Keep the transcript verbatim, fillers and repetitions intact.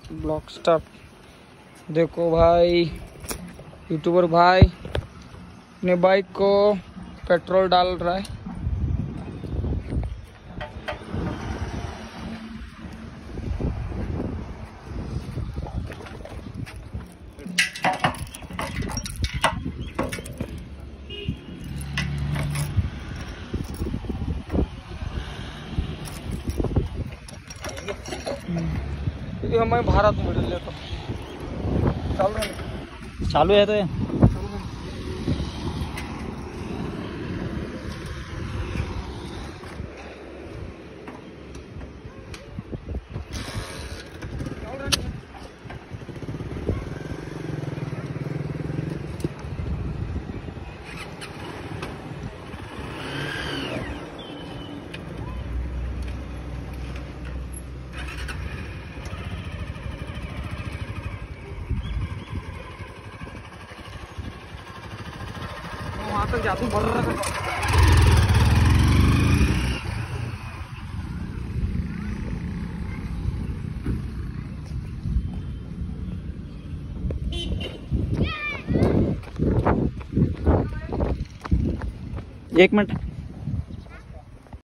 Block star. देखो भाई, YouTuber भाई अपने बाइक को पेट्रोल डाल रहा है। हमें भारत में ले तो चालू है, चालू है तो ये वहां तक जाती बढ़ रहा है। एक मिनट।